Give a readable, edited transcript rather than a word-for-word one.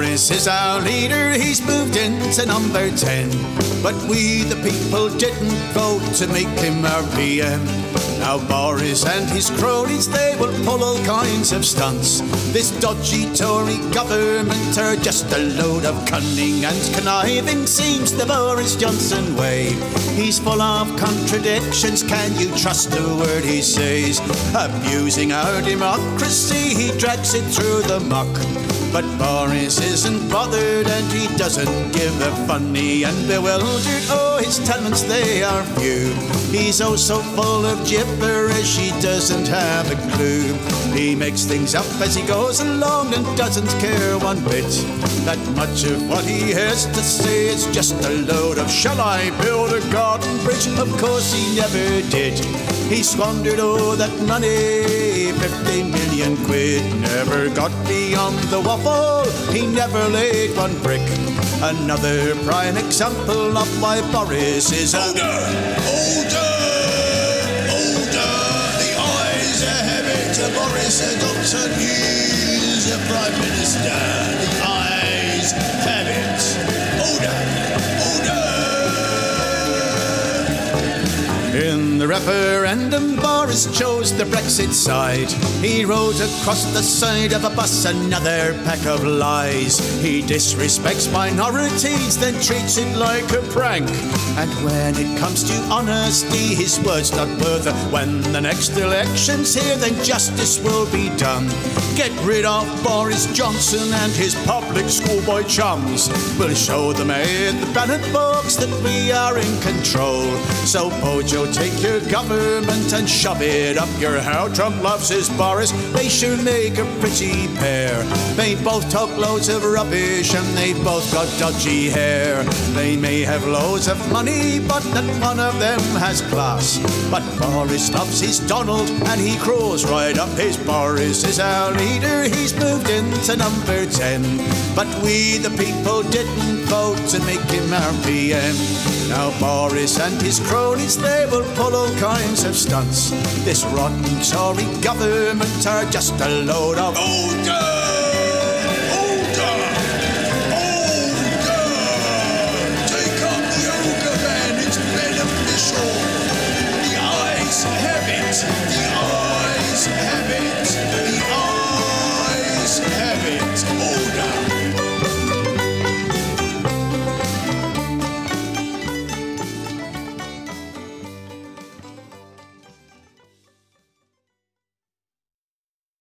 Boris is our leader, he's moved into number 10. But we the people didn't vote to make him our PM. Now Boris and his cronies, they will pull all kinds of stunts. This dodgy Tory government are just a load of cunning and conniving, seems the Boris Johnson way. He's full of contradictions, can you trust a word he says? Abusing our democracy, he drags it through the muck. But Boris isn't bothered and he doesn't give a funny and bewildered. Oh, his talents, they are few. He's oh so full of gibberish, he doesn't have a clue. He makes things up as he goes along and doesn't care one bit that much of what he has to say is just a load of shall I build a garden bridge? Of course he never did. He squandered all that money, 50 million quid. Never got beyond the waffle, he never laid one brick. Another prime example of why Boris is older. The eyes have it. Boris Johnson, he's a prime minister. The eyes have it. Older. In the referendum, Boris chose the Brexit side. He rode across the side of a bus, another pack of lies. He disrespects minorities, then treats it like a prank. And when it comes to honesty, his word's not worth it. When the next election's here, then justice will be done. Get rid of Boris Johnson and his public schoolboy chums. We'll show them in the ballot box that we are in control. So Bojo, take your government and shove it up your how. Trump loves his Boris, they sure make a pretty pair. They both talk loads of rubbish and they both got dodgy hair. They may have loads of money, but not one of them has class. But Boris loves his Donald and he crawls right up his Boris is our leader, he's moved into number 10. But we the people didn't vote to make him our PM. Now Boris and his cronies, they will pull all kinds of stunts. This rotten Tory government are just a load of older.